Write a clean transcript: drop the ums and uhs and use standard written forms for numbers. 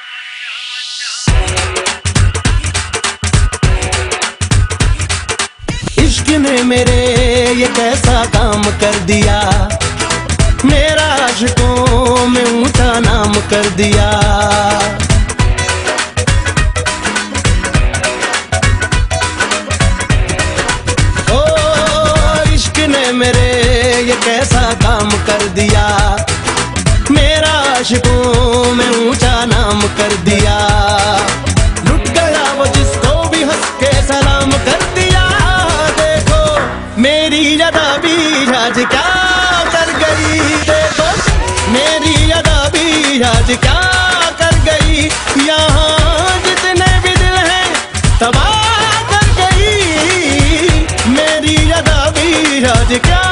इश्क ने मेरे ये कैसा काम कर दिया, मेरा आशिकों में ऊंचा नाम कर दिया। ओ इश्क ने मेरे ये कैसा काम कर दिया, मेरा आशिकों में ऊंचा नाम कर दिया। लुट गया वो जिसको भी हंस के सलाम कर दिया। देखो मेरी अदा भी आज क्या कर गई, देखो मेरी अदा भी आज क्या कर गई। यहाँ जितने भी दिल हैं तबाह कर गई, मेरी अदा भी आज क्या